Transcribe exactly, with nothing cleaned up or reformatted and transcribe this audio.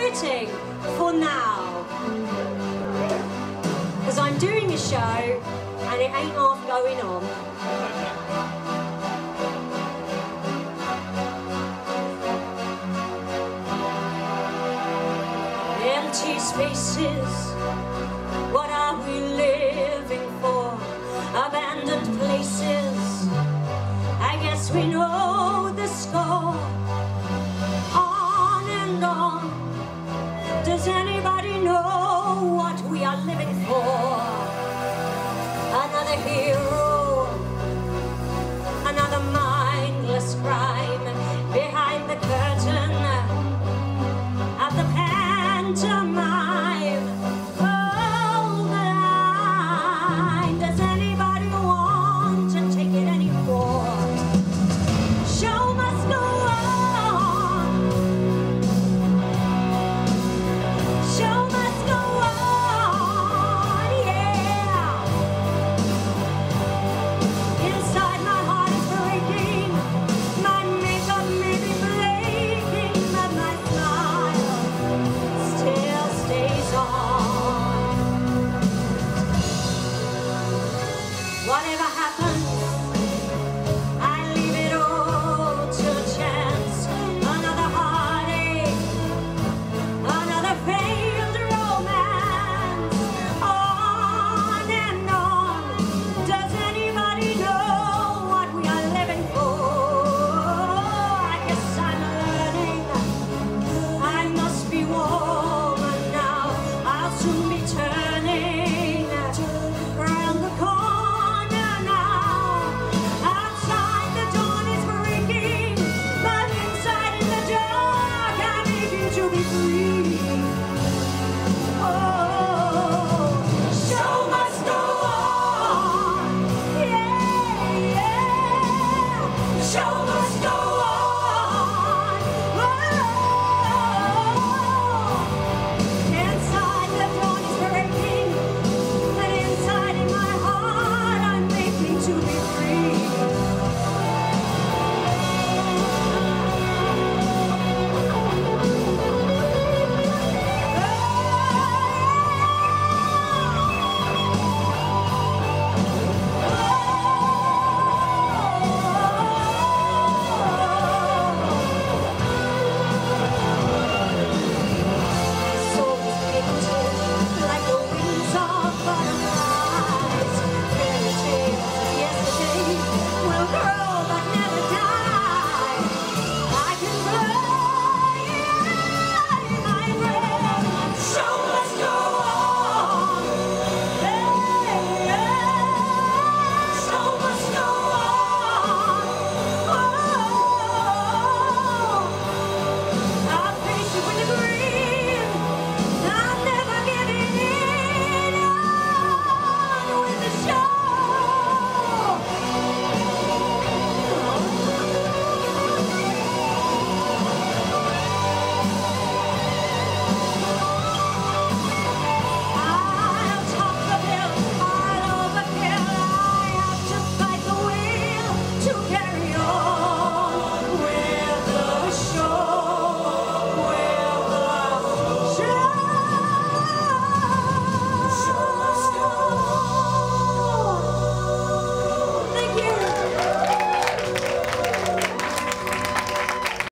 quitting for now. Because I'm doing a show and it ain't half going on. Empty spaces, what are we living for? Abandoned places, I guess we know the score. On and on, does anybody know what we are living for? Another hero, another mindless crime behind the curtain.